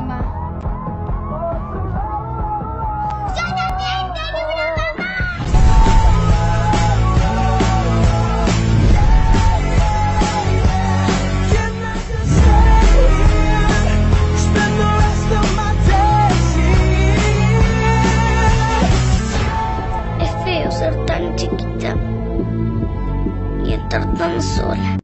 mamá. ¡Yo también tengo una mamá! Es feo ser tan chiquita y estar tan sola.